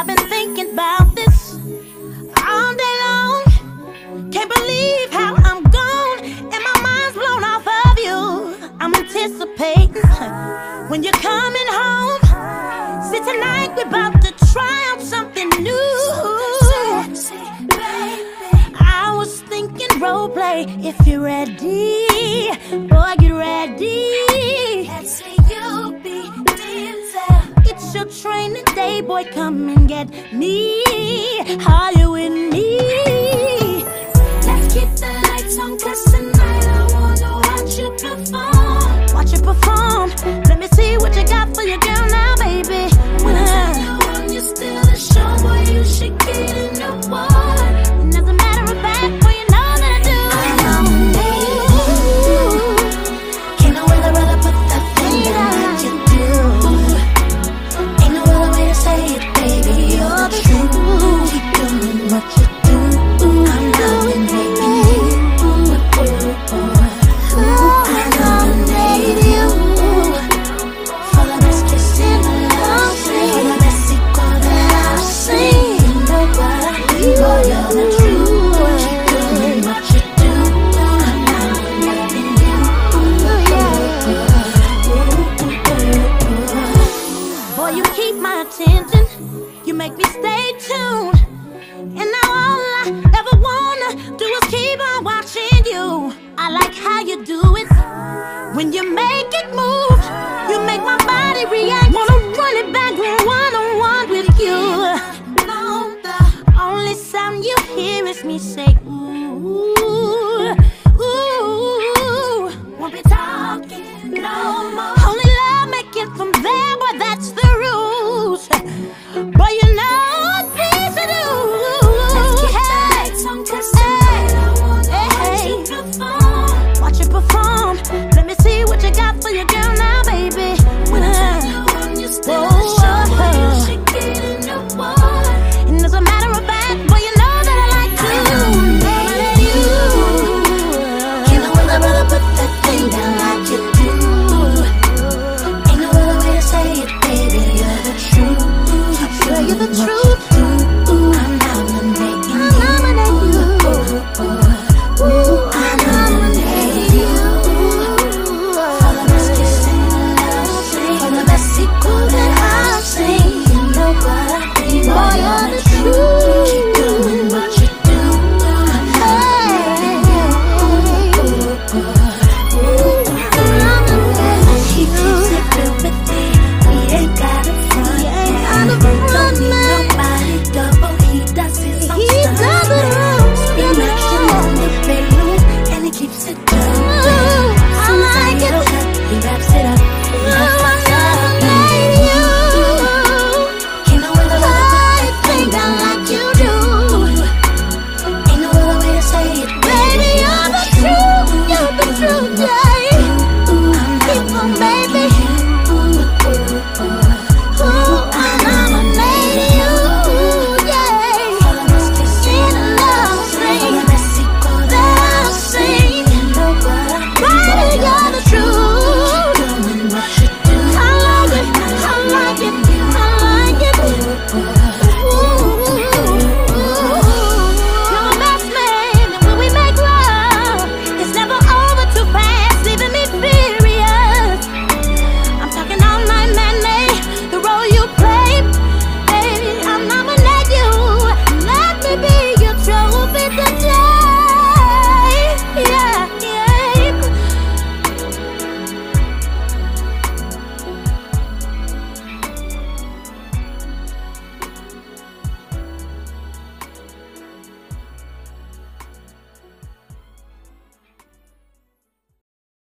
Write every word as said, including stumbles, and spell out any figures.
I've been thinking about this all day long. Can't believe how I'm gone and my mind's blown off of you. I'm anticipating when you're coming home. See, tonight we're about to try out something new. I was thinking role play if you're ready. Boy, get ready. Let's say you be Denzel. It's your training day, boy, come and get me. Are you with me? Let's keep the lights on, cause tonight I wanna watch you perform. Watch you perform. Let me see what you got for your girl now, baby. When I turn you on, you're still a show, boy, you should get in the water. And as a matter of fact, boy, you know that I do. I nominate you. Can't no other rather put that finger like you do. Ain't no other way to say it, baby, you're the truth. Keep doing what you do. I'm nominating you. I nominate you for the best kiss in the love scene, for the best sequel that I've seen. You know what I mean, boy, you're the truth. Keep doing what you do. I'm nominating you. Boy, you keep my attention. You make me stay tuned. And now all I ever wanna do is keep on watching you. I like how you do it. When you make it move, you make my body react. Wanna run it back one on one with you. No, the only sound you hear is me say ooh, ooh. Won't be talking no more.